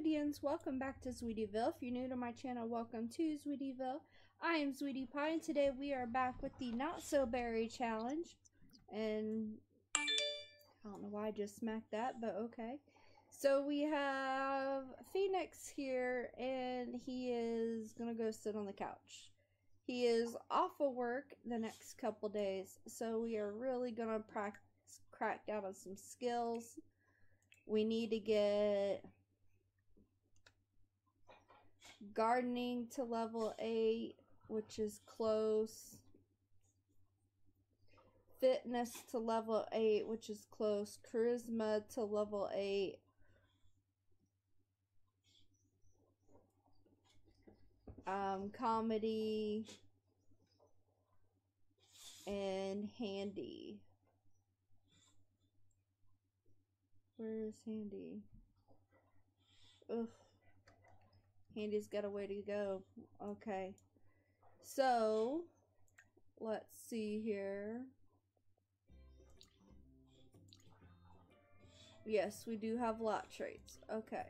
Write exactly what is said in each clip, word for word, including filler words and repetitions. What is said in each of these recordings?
Sweetians, welcome back to Sweetieville. If you're new to my channel, welcome to Sweetieville. I am Sweetie Pie, and today we are back with the Not So Berry Challenge. And I don't know why I just smacked that, but okay. So we have Phoenix here, and he is gonna go sit on the couch. He is off of work the next couple days, so we are really gonna practice, crack down on some skills. We need to get gardening to level eight, which is close. Fitness to level eight, which is close. Charisma to level eight. Um, comedy and handy. Where is handy? Ugh. Handy's got a way to go. Okay. So, let's see here. Yes, we do have lot traits. Okay.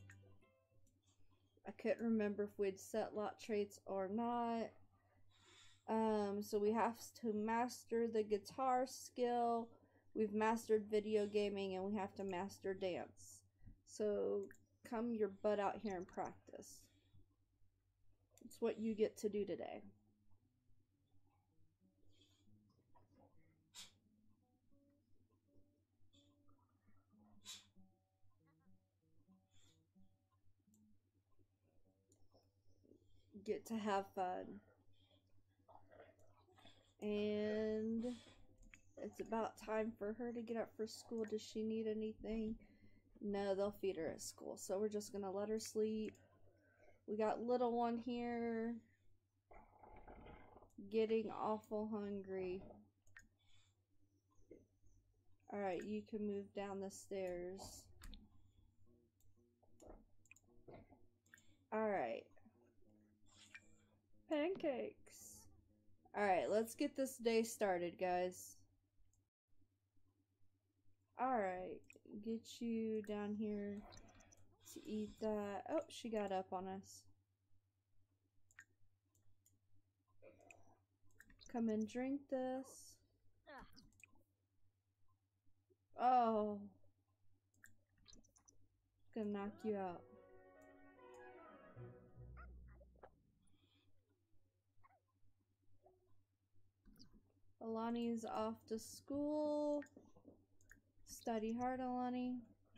I couldn't remember if we'd set lot traits or not. Um, so we have to master the guitar skill. We've mastered video gaming, and we have to master dance. So come your butt out here and practice. It's what you get to do today. Get to have fun. And it's about time for her to get up for school. Does she need anything? No, they'll feed her at school. So we're just going to let her sleep. We got little one here getting awful hungry. Alright, you can move down the stairs. Alright. Pancakes. Alright, let's get this day started, guys. Alright, get you down here to eat that. Oh, she got up on us. Come and drink this. Oh. Gonna knock you out. Alani's off to school. Study hard, Alani.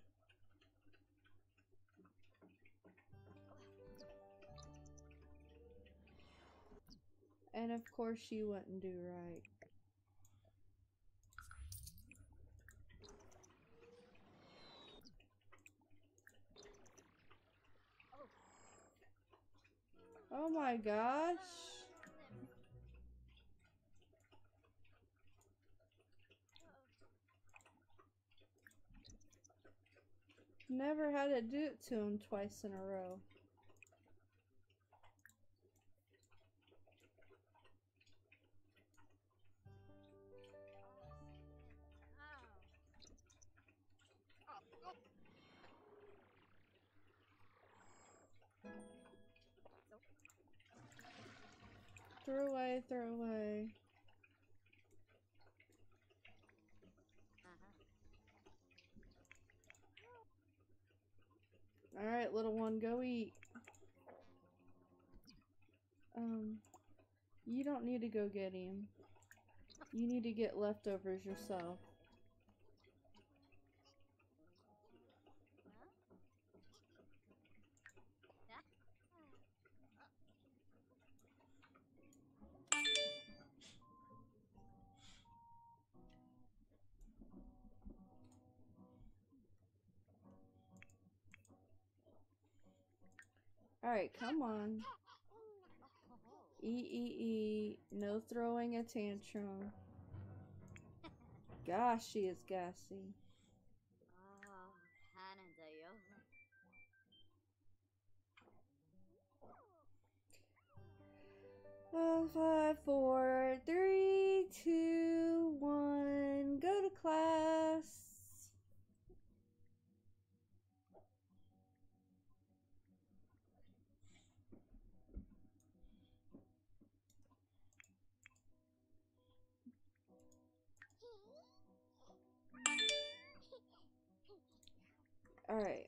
And of course she wouldn't do right. Oh my gosh. Never had to do it to him twice in a row. Throw away, throw away. Alright, little one, go eat. Um, you don't need to go get him. You need to get leftovers yourself. Alright, come on. Eat, eat, eat. No throwing a tantrum. Gosh, she is gassy. Oh, five, four, three, two, one. Go to class. Alright.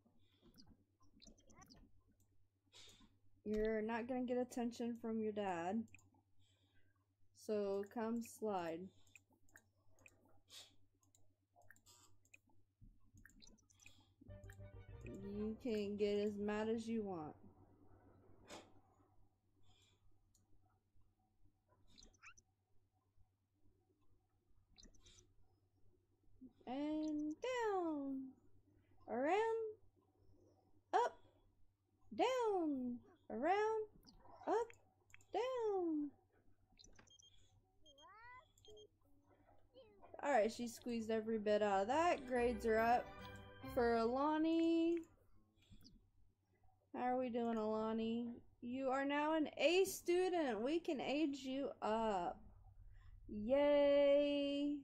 You're not gonna get attention from your dad. So come slide. You can get as mad as you want. And down. Around. Up. Down. Around. Up. Down. Alright, she squeezed every bit out of that. Grades are up. For Alani. How are we doing, Alani? You are now an A student. We can age you up. Yay.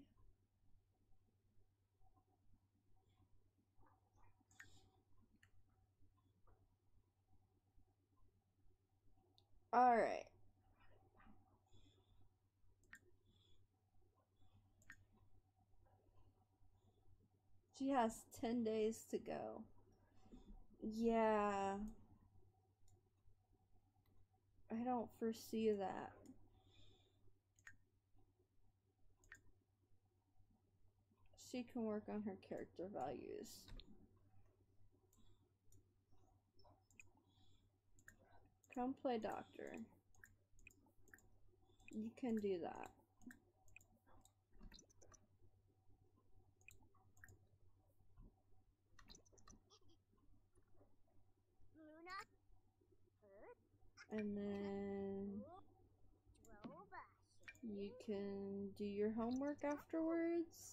Alright. She has ten days to go. Yeah. I don't foresee that. She can work on her character values. Come play doctor. You can do that. And then you can do your homework afterwards.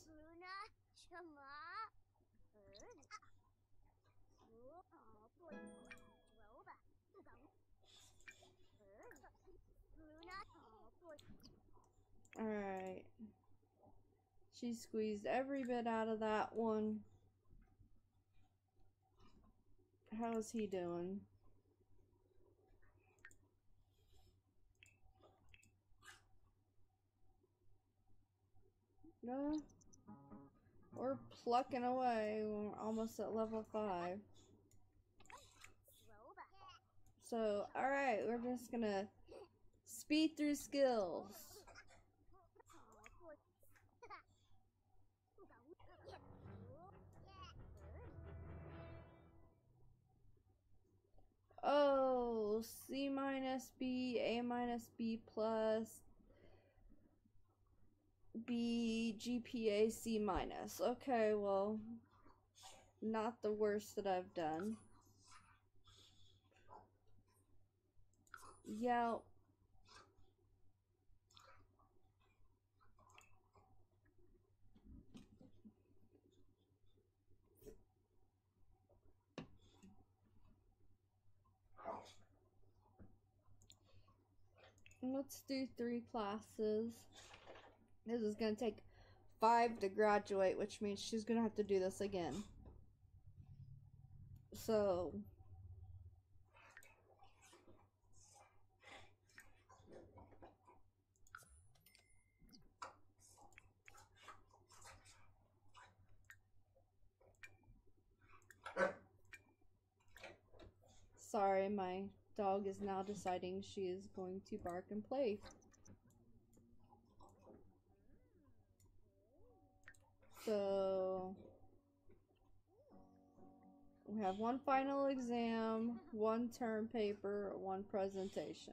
Alright. She squeezed every bit out of that one. How's he doing? No? We're plucking away. We're almost at level five. So, alright, we're just gonna speed through skills. Oh, C minus, B, A minus, B plus, B, G P A, C minus. Okay, well, not the worst that I've done. Yeah. Let's do three classes. This is gonna take five to graduate, which means she's gonna have to do this again. So sorry, my dog is now deciding she is going to bark and play. So we have one final exam, one term paper, one presentation.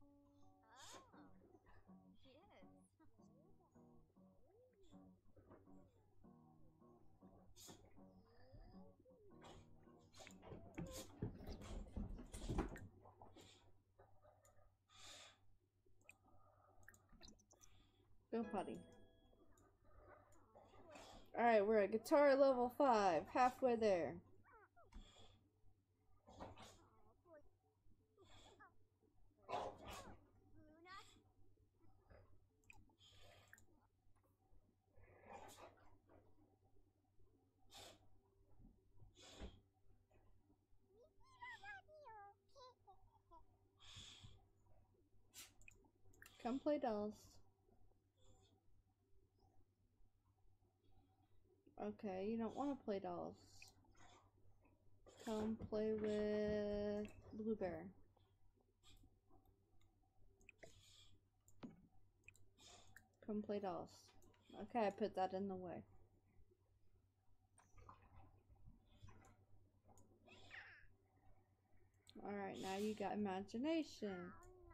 Go potty. Alright, we're at guitar level five, halfway there. Come play dolls. Okay, you don't want to play dolls. Come play with Blue Bear. Come play dolls. Okay, I put that in the way. Alright, now you got imagination.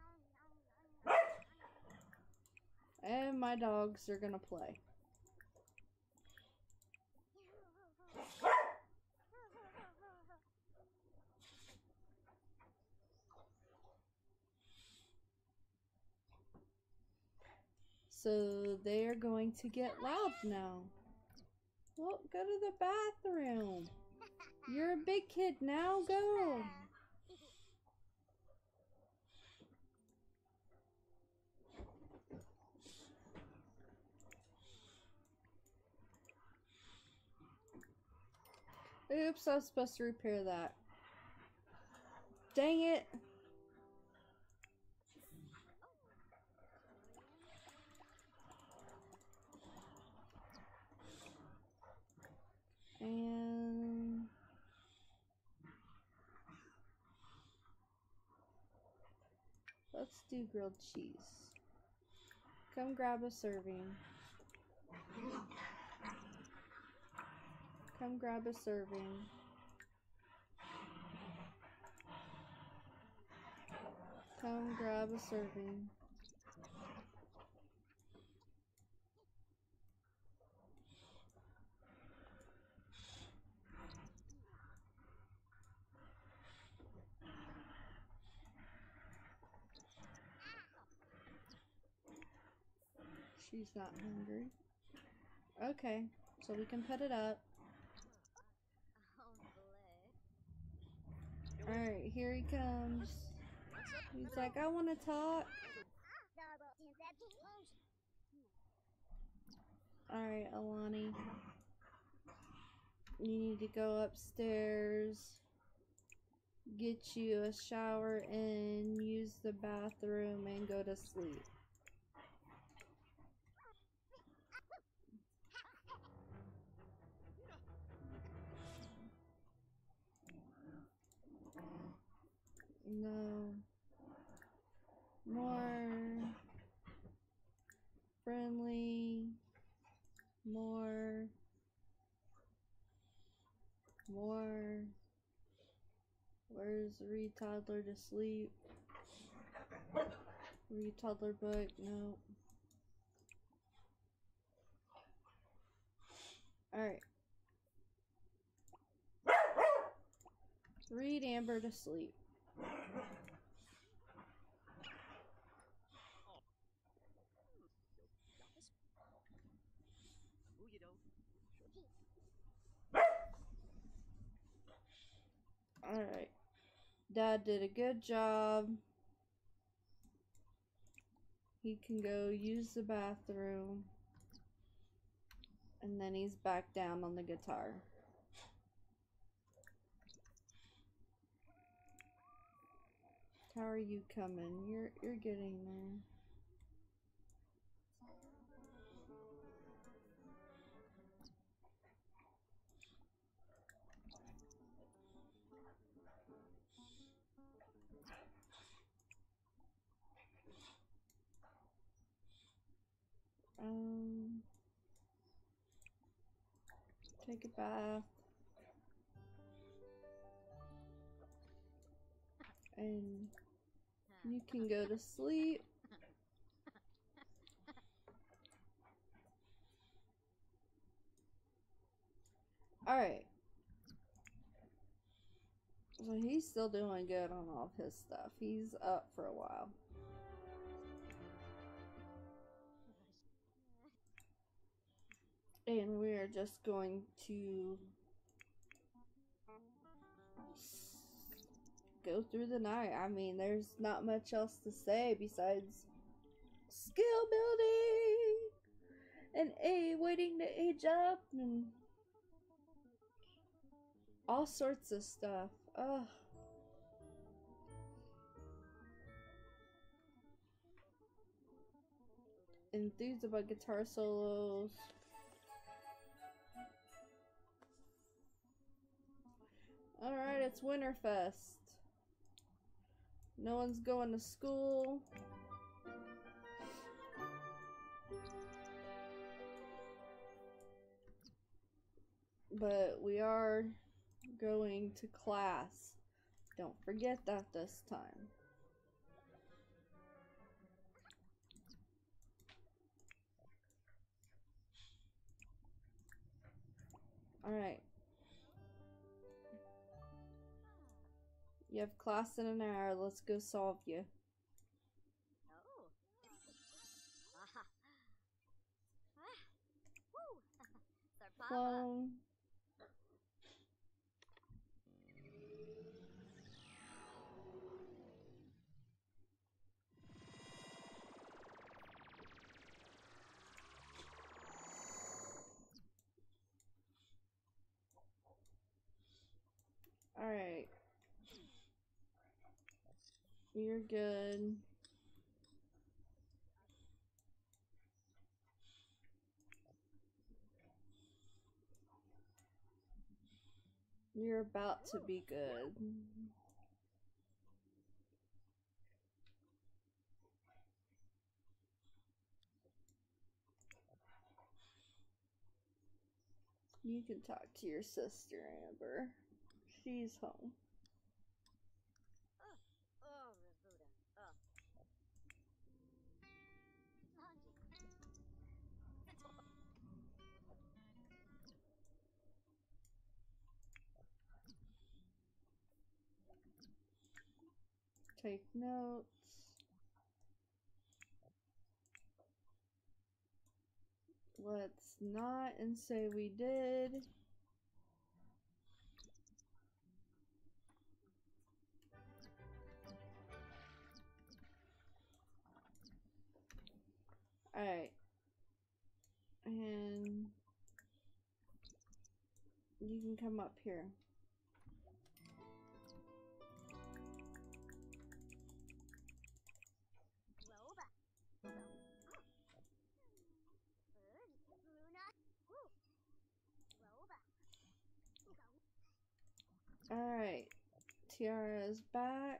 And my dogs are gonna play. So they are going to get loud now. Well, go to the bathroom. You're a big kid now, go. Oops, I was supposed to repair that. Dang it. And let's do grilled cheese. Come grab a serving. Come grab a serving. Come grab a serving. She's not hungry. Okay, so we can pet it up. Alright, here he comes. He's like, I want to talk. Alright, Alani. You need to go upstairs, get you a shower and use the bathroom and go to sleep. No. More friendly. More. More. Where's the read toddler to sleep? Read toddler book? No. Alright. Read Amber to sleep. Alright. Dad did a good job. He can go use the bathroom. And then he's back down on the guitar. How are you coming? You're you're getting there. Um, take a bath. And you can go to sleep. Alright. So he's still doing good on all of his stuff. He's up for a while. And we're just going to go through the night. I mean, there's not much else to say besides skill building and A waiting to age up and all sorts of stuff. Ugh. Enthused about guitar solos. Alright, it's Winterfest. No one's going to school. But we are going to class. Don't forget that this time. Alright. You have class in an hour. Let's go solve you. Clone. Alright. You're good. You're about to be good. You can talk to your sister, Amber. She's home. Take notes. Let's not and say we did. Alright. And you can come up here. Alright. Tiara is back.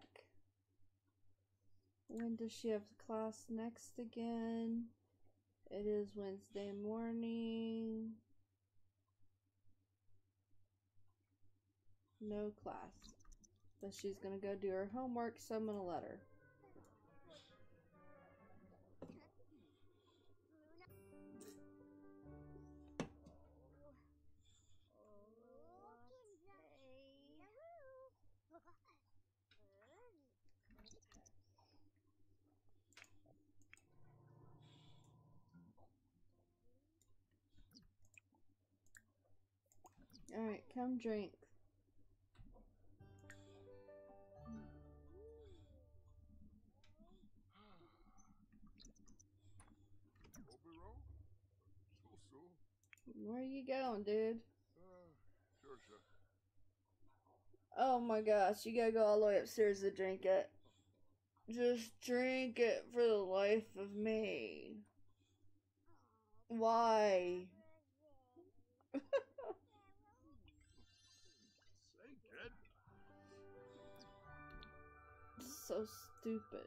When does she have class next again? It is Wednesday morning. No class. But she's gonna go do her homework, so I'm gonna let her. Alright, come drink. Where are you going, dude? Oh my gosh, you gotta go all the way upstairs to drink it. Just drink it for the life of me. Why? So stupid.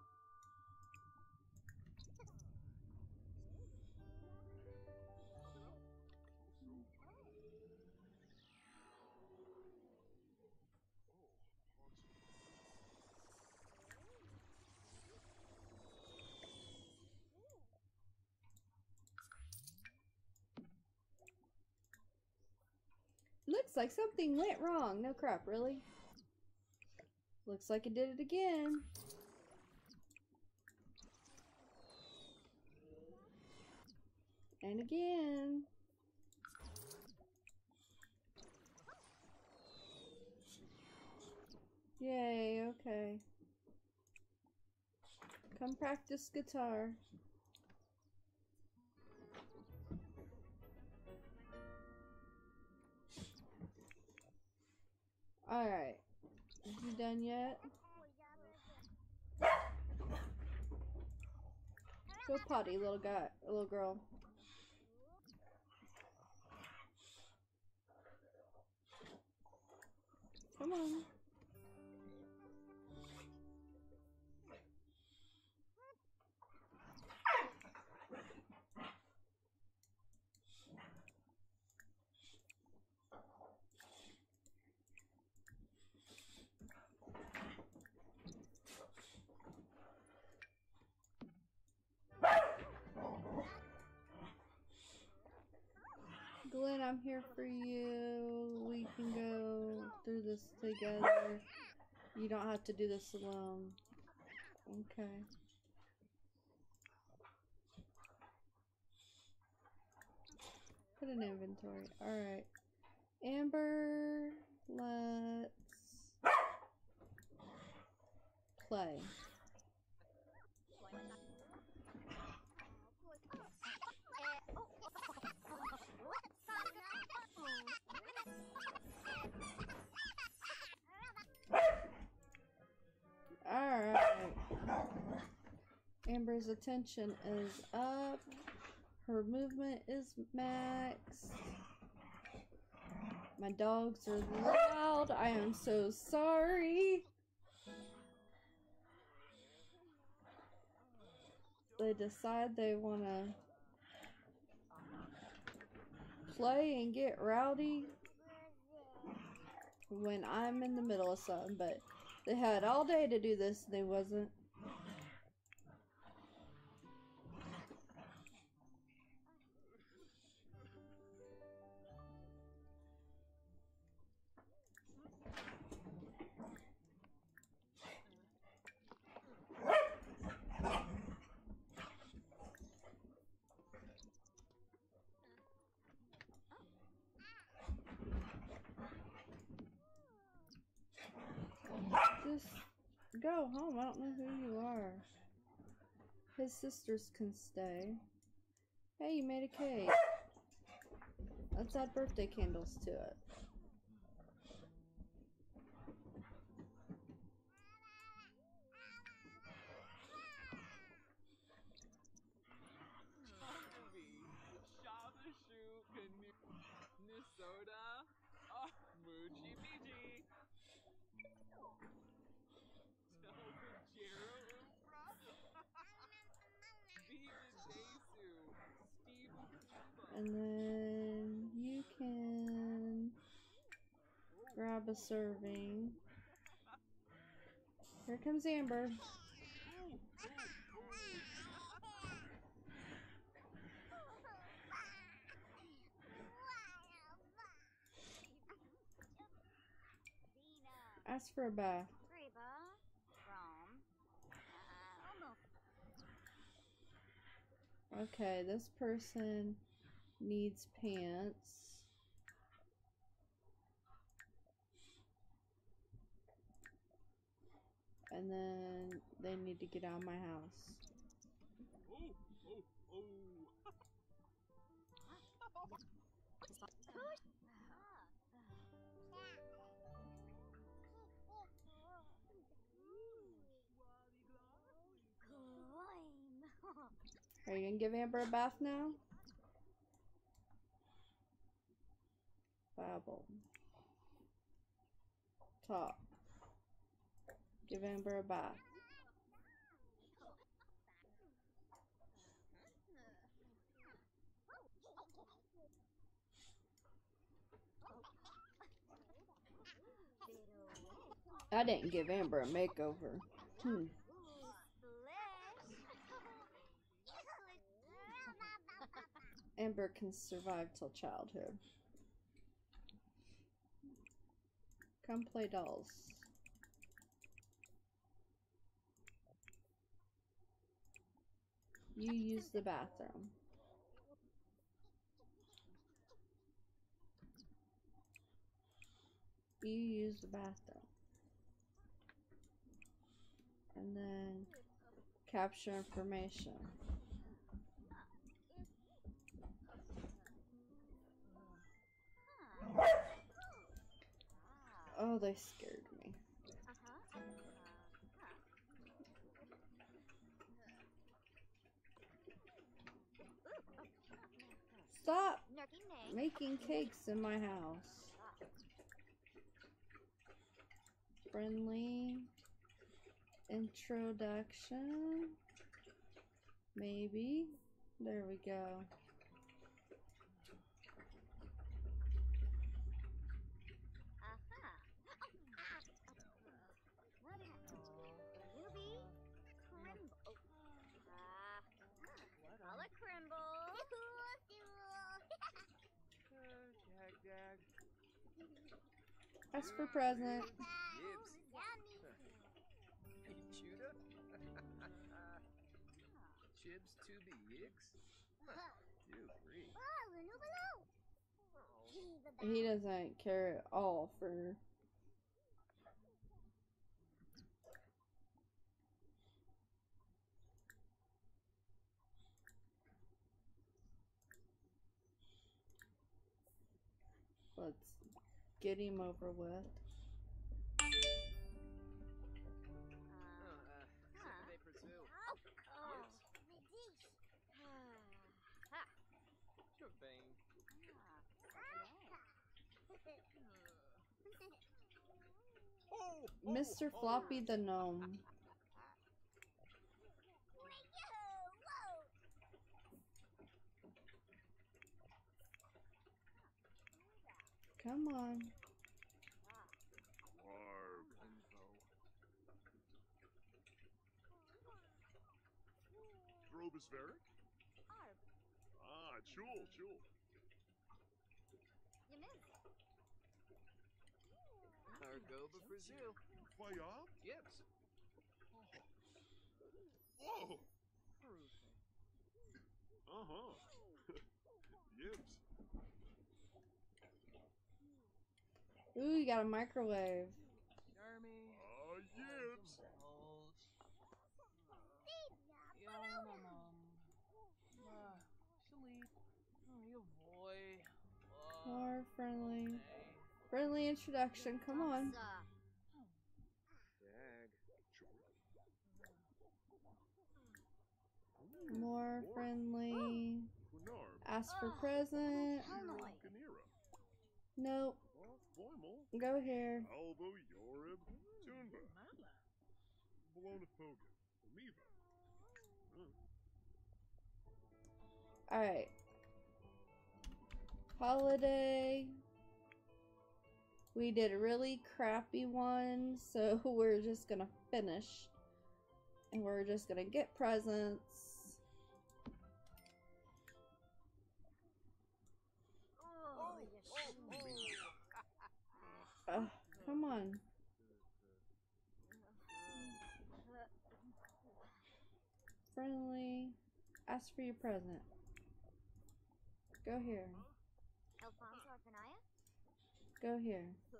Looks like something went wrong. No crap, really? Looks like it did it again. And again. Yay, okay. Come practice guitar. Alright. You done yet? Go potty, little guy, little girl. Come on. Glenn, I'm here for you. We can go through this together. You don't have to do this alone. Okay. Put in inventory. Alright. Amber, let's play. Alright. Amber's attention is up. Her movement is max. My dogs are loud. I am so sorry. They decide they want to play and get rowdy when I'm in the middle of something, but they had all day to do this and they wasn't. Just go home. I don't know who you are. His sisters can stay. Hey, you made a cake. Let's add birthday candles to it. And then you can grab a serving. Here comes Amber. Ask for a bath. Okay, this person needs pants. And then they need to get out of my house. Are you gonna give Amber a bath now? Babble. Talk. Give Amber a bath. I didn't give Amber a makeover. Hmm. Amber can survive till childhood. Come play dolls. You use the bathroom. You use the bathroom. And then capture information. Oh, they scared me. Stop making cakes in my house. friendly introduction. Maybe. There we go. Ask for present. Chibs to be yicks? He doesn't care at all for let's get him over with. Mister Floppy the Gnome. Come on. Drobospheric? Ah, chul, chul. Argoba Brazil. Quayab? Yips. Whoa! Uh-huh. Yibs. Ooh, you got a microwave. Jeremy. Ah, yibs. More friendly. Friendly introduction, come on. More friendly. Ask for present. Nope. Go here. Albo Yorib Tunba. Bologna Poga. Miva. Alright. Holiday. We did a really crappy one, so we're just gonna finish. And we're just gonna get presents. Uh, come on. Friendly. Ask for your present. Go here. Go here.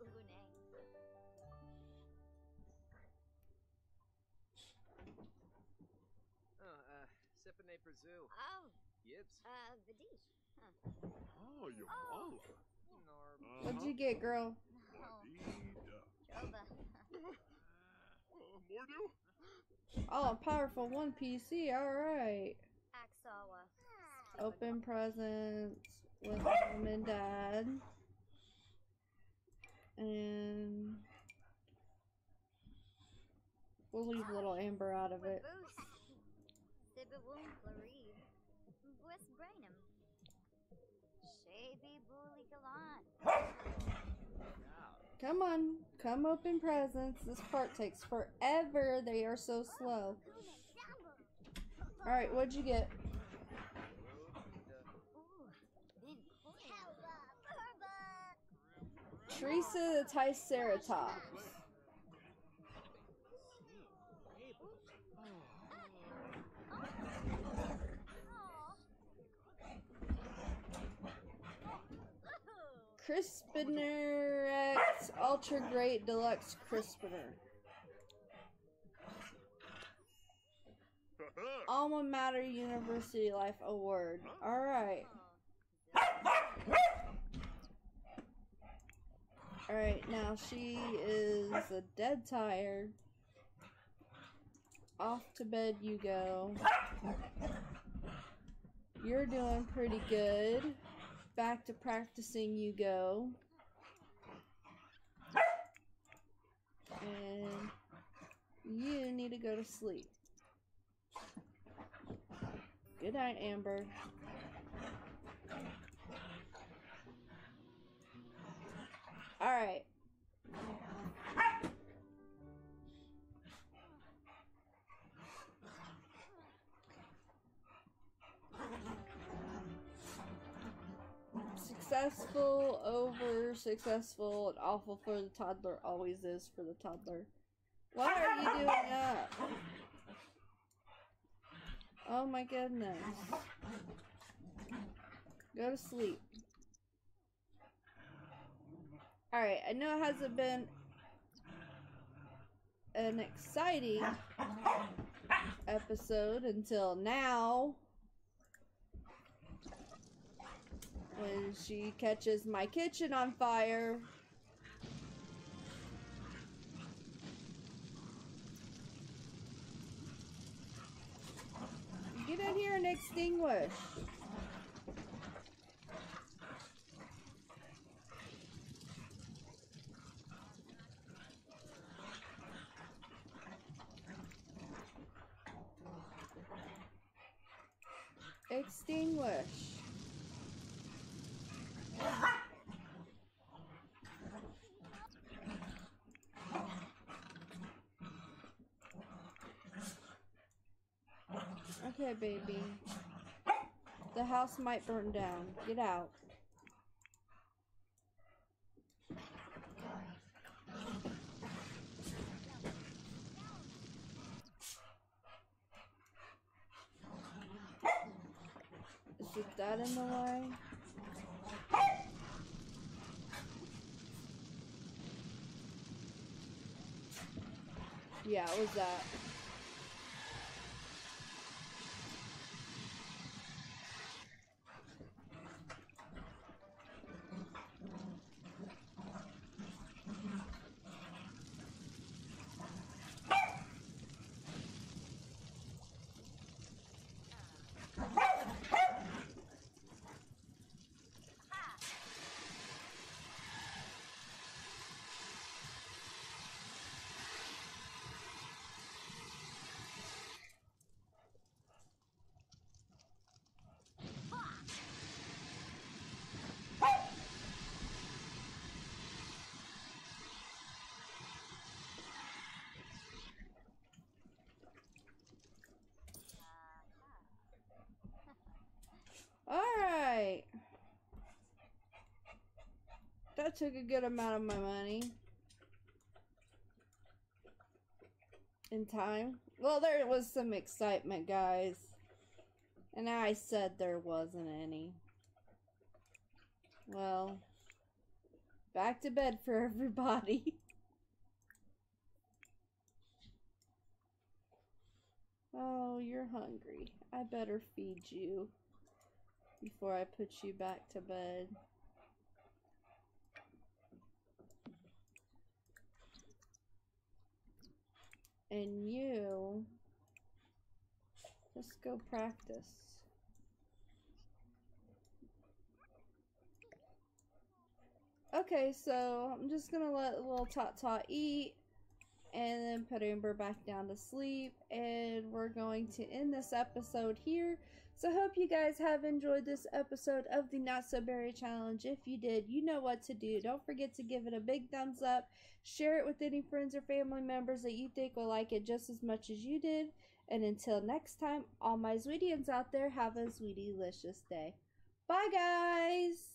Oh, uh, Sipane Brazil. Oh. Yips. Uh, Vidish. Huh. Oh, Yamala. Narb. What'd you get, girl? Wadida. Joba. Uh, Mordu? Oh, a powerful one P C. Alright. Axawa. Open presents with mom and dad. And we'll leave little Amber out of it. Come on, come open presents. This part takes forever. They are so slow. Alright, what'd you get? Teresa the Triceratops. Crispiner X Ultra Great Deluxe Crispiner. Alma Mater University Life Award. Alright. Alright, now she is a dead tired. Off to bed you go. You're doing pretty good. Back to practicing you go. And you need to go to sleep. Good night, Amber. Alright. Successful, over, successful, and awful for the toddler always is for the toddler. Why are you doing that? Oh my goodness. Go to sleep. Alright, I know it hasn't been an exciting episode until now. When she catches my kitchen on fire. Get in here and extinguish. Extinguish. Okay, baby. The house might burn down. Get out. Is it that in the way? Yeah, it was that. Alright. That took a good amount of my money. In time. Well, there was some excitement, guys. And I said there wasn't any. Well, back to bed for everybody. Oh, you're hungry. I better feed you before I put you back to bed. And you just go practice. Okay, so I'm just gonna let little Tot Tot eat and then put Amber back down to sleep, and we're going to end this episode here. So I hope you guys have enjoyed this episode of the Not So Berry Challenge. If you did, you know what to do. Don't forget to give it a big thumbs up. Share it with any friends or family members that you think will like it just as much as you did. And until next time, all my Sweetians out there, have a Sweetie-licious day. Bye, guys!